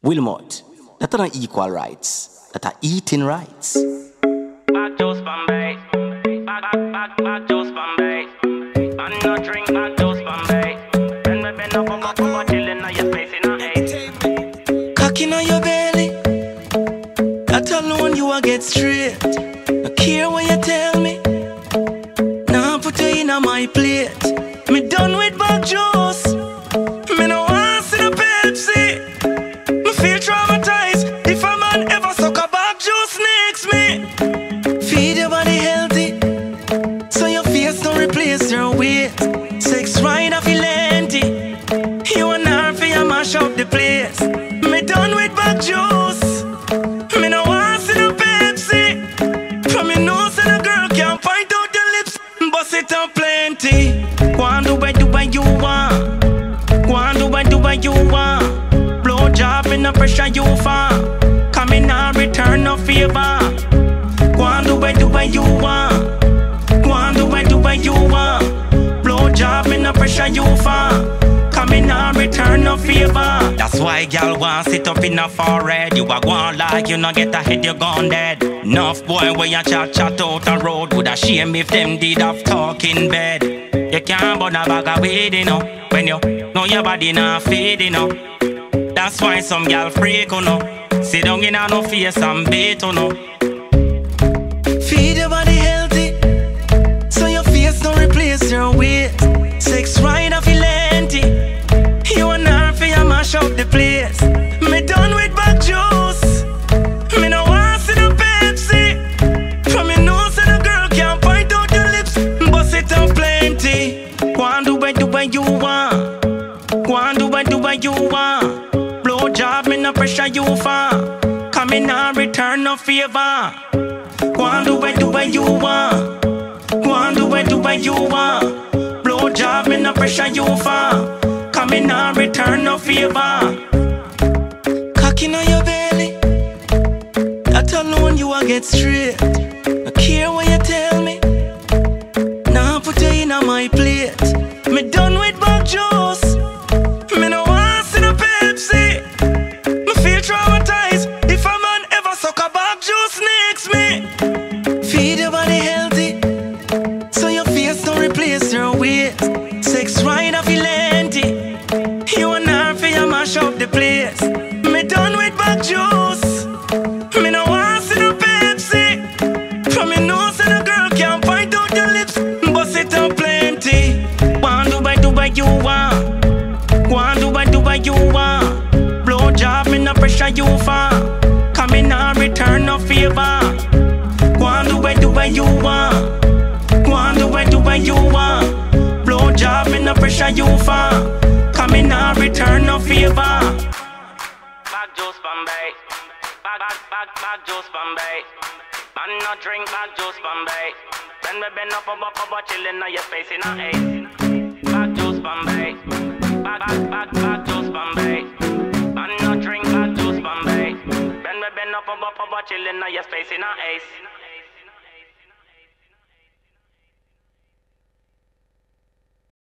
Wilmot, that are not equal rights, that are eating rights. Back juice Bombay, back juice Bombay. Man no drink back juice Bombay. When we bend up, come chillin' on your face in a haze. Cocking on your belly, that alone you a get straight. No care what you tell me, now put you in my plate. Me done with back juice, me no want see the Pepsi. Me feel traumatized if a man ever suck a back juice next me. Feed your body healthy, so your face don't replace your weight. Sex right off your lengthy, you and her for you mash up the place. Me done with back juice, me no want see the Pepsi. From me nose and a girl can't point out your lips, bust it up plenty. Go and do what you want, go and do what you want. Blow job in the pressure you want, come in and return no favor. Go and do what you want, go and do what you want. Blow job in the pressure you want, come in and return no favor. That's why y'all want sit up in a forehead. You a go on like you no get a head, you gone dead. Enough boy where you chat out the road, would a shame if them did have talk in bed. You can't burn a bag of weed, you know, when you know your body not feed, you know. That's why some gal freak, you know. Sit down in a no face and bait, you know. Feed your body healthy, so your face don't replace your weight. Sex right off your lengthy, you and her for you mash up the place. Me done with back juice, me no want see the Pepsi. From your nose and a girl can't point out your lips, bust it up plenty. Go and do what you want, go and do what you want. Blow job in the pressure you want, come in and return no favor. Go and do what you want, go and do what you want. Blow job in the pressure you want, come in and return no favor. Cocking on your belly, that alone you a get straight. No care what you tell me, now put you in my plate. Me done with back juice, me no want see the Pepsi. Me feel traumatized if a man ever suck a back juice next me. Feed your body healthy, so your face don't replace your weight. Sex right off your lengthy, you and her for you mash up the place. Me done with back juice, me no want see the Pepsi. From your nose and a girl can't point out your lips, bust it up plenty. Go and do what you want, go and do what you want. Blow job in the pressure you want, come in and return no favor. Go and do what you want, go and do what you want. Blow job in the pressure you want, come in and return no favor. Back juice Bombay, back juice Bombay. Man no drink back juice Bombay. When we bend up, chillin' on your face in a haze. Back juice Bombay, back juice Bombay. Man no drink back juice Bombay. When we bend up, chillin' on your face in a haze.